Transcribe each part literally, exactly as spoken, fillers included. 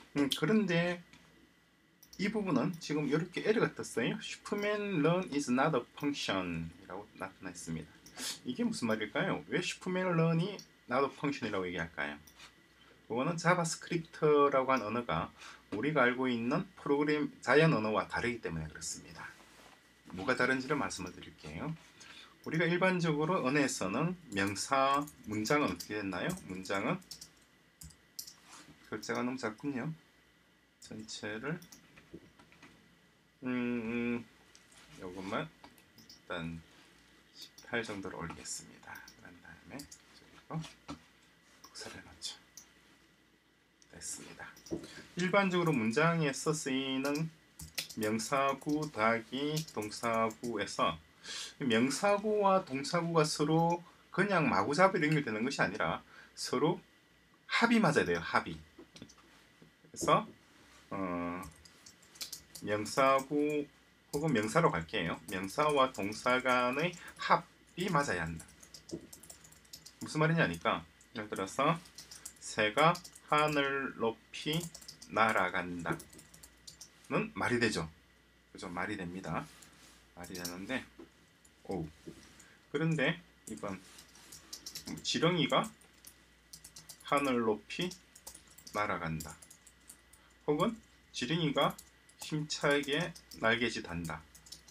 음, 그런데 이 부분은 지금 이렇게 에러가 떴어요. 슈퍼맨 run is not a function 이라고 나타나 있습니다. 이게 무슨 말일까요? 왜 슈퍼맨 run이 not a function이라고 얘기할까요? 그거는 자바스크립트라고 한 언어가 우리가 알고 있는 프로그램 자연 언어와 다르기 때문에 그렇습니다. 뭐가 다른지를 말씀을 드릴게요. 우리가 일반적으로 언어에서는 명사, 문장은 어떻게 됐나요? 문장은 글자가 너무 작군요. 전체를 음, 음 요것만 일단 십팔 정도로 올리겠습니다. 그런 다음에 그리고 복사를 넣죠. 됐습니다. 일반적으로 문장에서 쓰이는 명사구 더하기 동사구에서 명사구와 동사구가 서로 그냥 마구잡이로 연결되는 것이 아니라 서로 합이 맞아야 돼요. 합이. 그래서 어, 명사구 혹은 명사로 갈게요. 명사와 동사 간의 합이 맞아야 한다. 무슨 말이냐니까 예를 들어서 새가 하늘 높이 날아간다 는 말이 되죠. 그죠? 말이 됩니다. 말이 되는데 오 그런데 이번 지렁이가 하늘 높이 날아간다 혹은 지렁이가 힘차게 날개짓 한다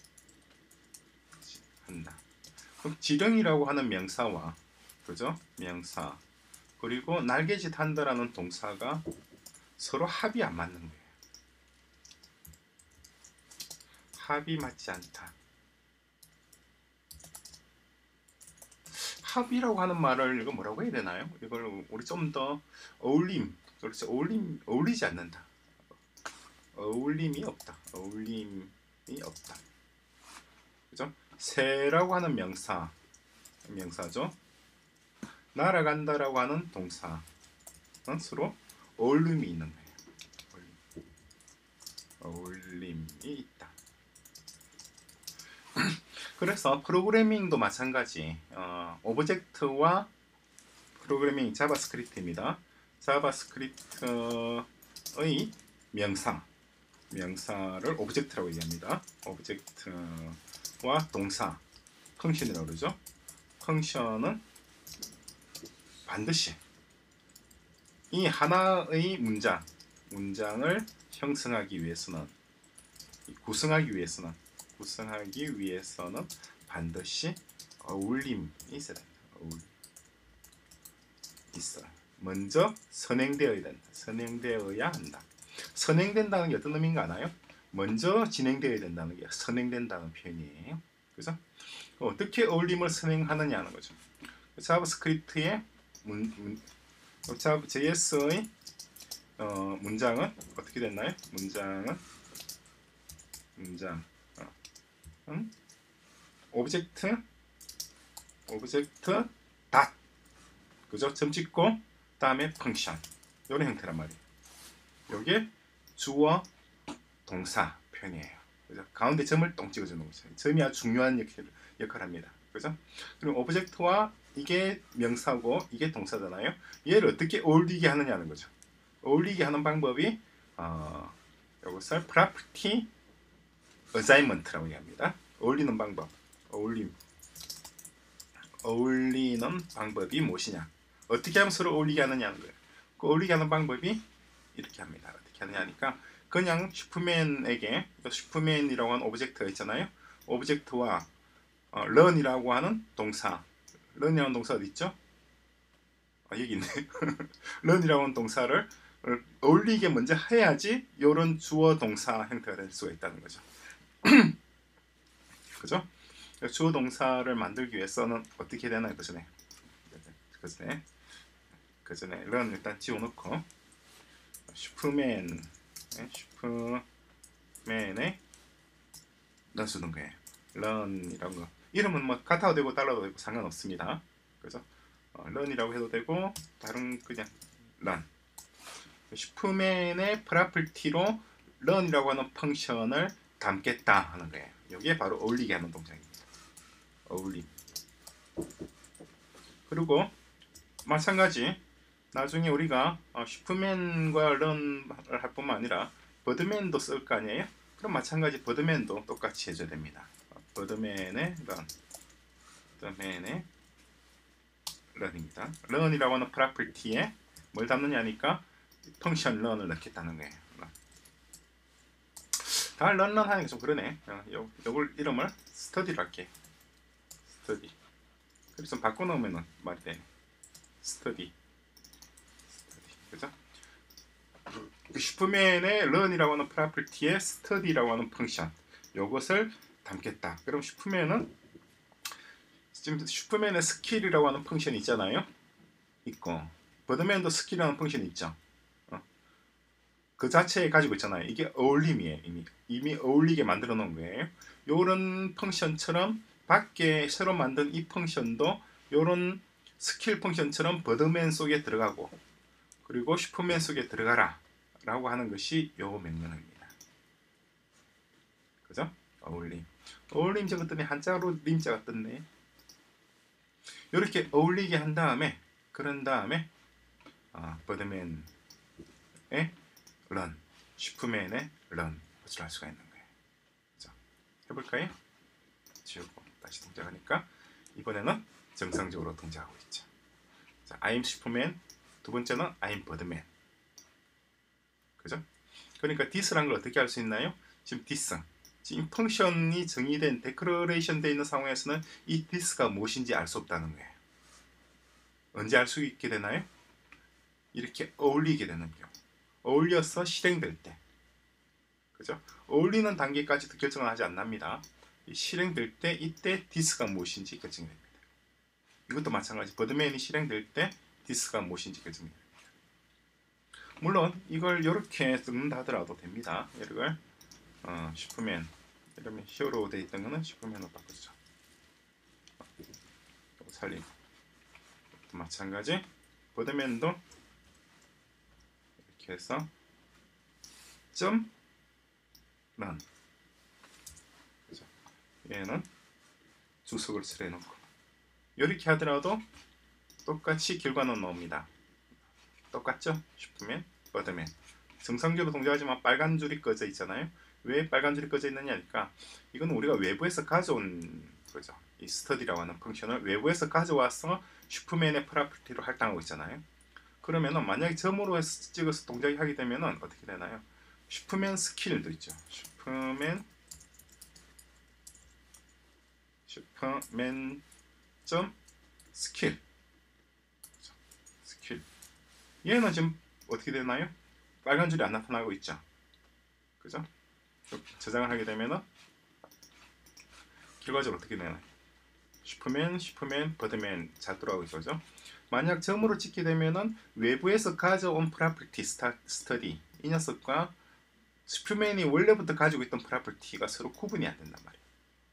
한다. 그럼 지렁이라고 하는 명사와 그죠? 명사 그리고 날개짓 한다라는 동사가 서로 합이 안 맞는 거예요. 합이 맞지 않다. 합이라고 하는 말을 이거 뭐라고 해야 되나요? 이걸 우리 좀 더 어울림, 그렇죠? 어울림, 어울리지 않는다. 어울림이 없다. 어울림이 없다. 그죠? 새라고 하는 명사, 명사죠. 날아간다라고 하는 동사, 서로 어울림이 있는 거예요. 어울림이 있다. 그래서 프로그래밍도 마찬가지. 어, 오브젝트와 프로그래밍 자바스크립트입니다. 자바스크립트의 명사, 명사를 오브젝트라고 얘기합니다. 오브젝트와 동사, 펑션이라고 그러죠. 펑션은 반드시 이 하나의 문장, 문장을 형성하기 위해서는, 구성하기 위해서는, 구성하기 위해서는 반드시 어울림이 있어야 된다. 어울림. 있어. 먼저 선행되어야 된다. 선행되어야 한다. 선행된다는 게 어떤 의미인가 아나요? 먼저 진행되어야 된다는 게 선행된다는 표현이에요. 그죠? 어떻게 어울림을 선행하느냐 하는 거죠. 자바스크립트의 문, 문, 제이에스의 어, 문장은 어떻게 됐나요? 문장은 문장 어, 음? 오브젝트 오브젝트 닷 그죠? 점 찍고 다음에 펑션 이런 형태란 말이에요. 이게 주어 동사 표현이에요. 그죠? 가운데 점을 똥 찍어주는 거죠. 점이 아주 중요한 역할을, 역할을 합니다. 그죠? 그리고 오브젝트와 이게 명사고 이게 동사잖아요. 얘를 어떻게 어울리게 하느냐는 거죠. 어울리게 하는 방법이 어, 이것을 property assignment라고 얘기합니다. 어울리는 방법, 어울림, 어울리는 방법이 무엇이냐? 어떻게 하면 서로 어울리게 하느냐는 거예요. 그 어울리게 하는 방법이 이렇게 합니다. 어떻게 하느냐니까 그냥 슈퍼맨에게 슈퍼맨이라고 하는 오브젝트가 있잖아요. 오브젝트와 어, learn이라고 하는 동사, learn이라는 동사 어디 있죠? 아, 여기 있네. learn이라고 하는 동사를 어울리게 먼저 해야지 이런 주어 동사 형태가 될 수가 있다는 거죠. 그죠? 주어 동사를 만들기 위해서는 어떻게 되나요? 그 전에 그 전에 그 전에 learn 일단 지워놓고 슈퍼맨 슈퍼맨에 넣어주는 거예요. learn 이런 거 이름은 뭐 같아도 되고 달라도 되고 상관없습니다. 그죠? 어, learn이라고 해도 되고 다른 그냥 learn 슈퍼맨의 프로퍼티로 learn이라고 하는 펑션을 담겠다 하는 거예요. 이게 바로 어울리게 하는 동작입니다. 어울림. 그리고 마찬가지 나중에 우리가 어, 슈퍼맨과 런을 할 뿐만 아니라 버드맨도 쓸 거 아니에요? 그럼 마찬가지 버드맨도 똑같이 해줘야 됩니다. 버드맨의 런, 버드맨의 런입니다. 런이라고 하는 프로퍼티에 뭘 담느냐니까 펑션 런을 넣겠다는 거예요. 다 런런 하는 게 좀 그러네. 어, 요, 요걸 이름을 스터디로 할게. 스터디. 그래서 바꿔놓으면 말이 되네. 스터디. 그죠? 그 슈퍼맨의 런이라고 하는 프로퍼티에 스터디라고 하는 펑션 요것을 담겠다. 그럼 슈퍼맨은 지금 슈퍼맨의 스킬이라고 하는 펑션이 있잖아요. 있고 버드맨도 스킬이라는 펑션이 있죠. 어. 그 자체에 가지고 있잖아요. 이게 어울림이에요. 이미 이미 어울리게 만들어 놓은 거예요. 요런 펑션처럼 밖에 새로 만든 이 펑션도 요런 스킬 펑션처럼 버드맨 속에 들어가고 그리고 슈퍼맨 속에 들어가라 라고 하는 것이 요 명령입니다. 그죠? 어울림. 어울림 적었더니 한자로 림자가 떴네. 이렇게 어울리게 한 다음에 그런 다음에 아, 버드맨의 런, 슈퍼맨의 런 호출할 수가 있는 거예요. 자, 해볼까요? 지우고 다시 동작하니까 이번에는 정상적으로 동작하고 있죠. 자, I'm 슈퍼맨. 두 번째는 I'm 버드맨. 그죠? 그러니까 this란 걸 어떻게 할 수 있나요? 지금 this 지금 펑션이 정의된 데크러레이션 되어 있는 상황에서는 이 this가 무엇인지 알 수 없다는 거예요. 언제 알 수 있게 되나요? 이렇게 어울리게 되는 경우. 어울려서 실행될 때. 그죠? 어울리는 단계까지도 결정을 하지 않답니다. 실행될 때 이때 this가 무엇인지 결정이 됩니다. 이것도 마찬가지. 버드맨이 실행될 때 this가 무엇인지 결정이 됩니다. 물론 이걸 이렇게 쓰는다 하더라도 됩니다. 이걸 어, 슈퍼맨 이러면 히어로 되어 있던 거는 슈퍼맨으로 바꾸죠. 살리고 또 마찬가지 버드맨도 이렇게 해서 점 런 그죠? 얘는 주석을 칠해놓고 이렇게 하더라도 똑같이 결과는 나옵니다. 똑같죠? 슈퍼맨, 버드맨 정상적으로 동작하지만 빨간 줄이 꺼져 있잖아요. 왜 빨간 줄이 꺼져 있느냐니까 이건 우리가 외부에서 가져온 거죠. 이 스터디라고 하는 펑션을 외부에서 가져와서 슈퍼맨의 프로퍼티로 할당하고 있잖아요. 그러면은 만약에 점으로 해서 찍어서 동작이 하게 되면은 어떻게 되나요? 슈퍼맨 스킬도 있죠. 슈퍼맨 슈퍼맨 점 스킬 스킬 얘는 지금 어떻게 되나요? 빨간 줄이 안 나타나고 있죠. 그죠? 저장을 하게 되면은 결과적으로 어떻게 되나요? 슈퍼맨, 슈퍼맨, 버드맨 잘 돌아가고 있죠. 만약 점으로 찍게 되면은 외부에서 가져온 프로퍼티 스터디 이 녀석과 슈퍼맨이 원래부터 가지고 있던 프로퍼티가 서로 구분이 안 된단 말이에요.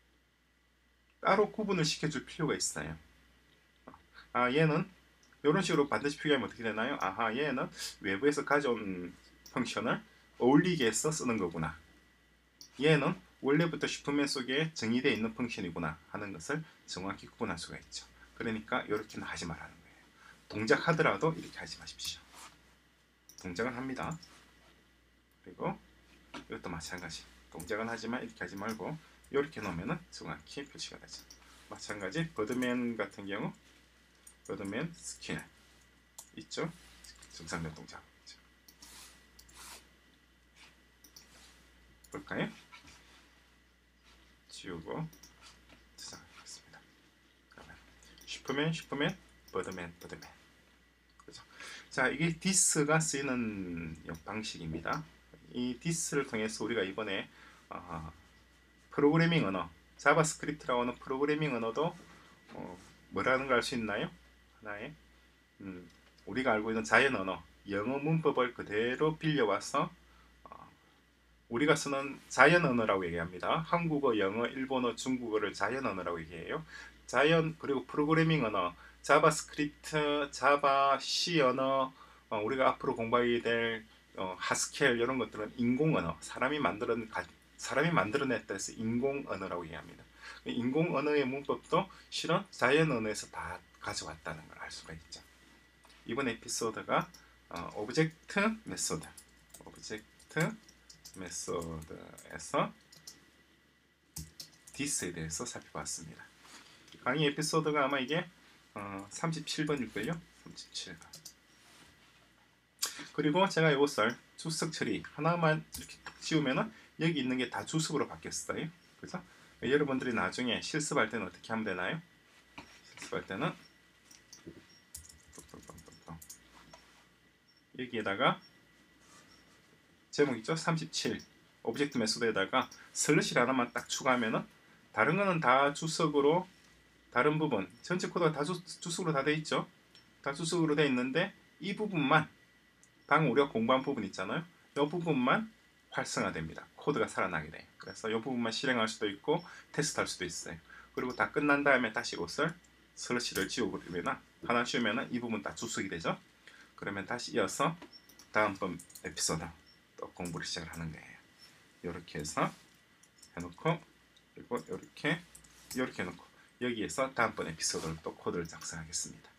따로 구분을 시켜줄 필요가 있어요. 아 얘는 이런 식으로 반드시 표기하면 어떻게 되나요? 아하 얘는 외부에서 가져온 펑션을 어울리게 해서 쓰는 거구나. 얘는 원래부터 슈퍼맨 속에 정의되어 있는 펑션이구나 하는 것을 정확히 구분할 수가 있죠. 그러니까 이렇게는 하지 말라는 거예요. 동작하더라도 이렇게 하지 마십시오. 동작은 합니다. 그리고 이것도 마찬가지. 동작은 하지만 이렇게 하지 말고 이렇게 놓으면 정확히 표시가 되죠. 마찬가지 버드맨 같은 경우 버드맨 스킬 있죠? 정상적 동작 있죠. 볼까요? 지우고 저장하겠습니다. 그러면 슈퍼맨, 슈퍼맨, 버드맨, 버드맨. 그죠? 자, 이게 this가 쓰이는 방식입니다. 이 this를 통해서 우리가 이번에 어, 프로그래밍 언어, 자바스크립트라고 하는 프로그래밍 언어도 어, 뭐라는 걸 알 수 있나요? 하나의 음, 우리가 알고 있는 자연 언어, 영어 문법을 그대로 빌려와서 우리가 쓰는 자연 언어라고 얘기합니다. 한국어, 영어, 일본어, 중국어를 자연 언어라고 얘기해요. 자연 그리고 프로그래밍 언어, 자바스크립트, 자바, C 언어, 어, 우리가 앞으로 공부하게 될 어, 하스켈 이런 것들은 인공 언어, 사람이 만들어낸 사람이 만들어냈다 해서 인공 언어라고 얘기합니다. 인공 언어의 문법도 실은 자연 언어에서 다 가져왔다는 걸 알 수가 있죠. 이번 에피소드가 어, 오브젝트 메소드 오브젝트 메소드에서 this에 대해서 살펴봤습니다. 강의 에피소드가 아마 이게 어, 삼십칠 번일걸요. 삼십칠 번. 그리고 제가 이것을 주석 처리 하나만 이렇게 지우면은 여기 있는 게 다 주석으로 바뀌었어요. 그래서 여러분들이 나중에 실습할 때는 어떻게 하면 되나요? 실습할 때는 여기에다가 제목 있죠? 삼십칠 오브젝트 메소드에다가 슬래시 하나만 딱 추가하면은 다른 거는 다 주석으로 다른 부분 전체 코드가 다 주, 주석으로 다 돼 있죠. 다 주석으로 돼 있는데 이 부분만 방금 우리가 공부한 부분 있잖아요. 이 부분만 활성화됩니다. 코드가 살아나게 돼요. 그래서 이 부분만 실행할 수도 있고 테스트할 수도 있어요. 그리고 다 끝난 다음에 다시 이것을 슬래시를 지워버리면 하나 지우면 이 부분 다 주석이 되죠. 그러면 다시 이어서 다음번 에피소드 또 공부를 시작을 하는 거예요. 이렇게 해서 해놓고 그리고 이렇게 이렇게 해놓고 여기에서 다음번 에피소드를 또 코드를 작성하겠습니다.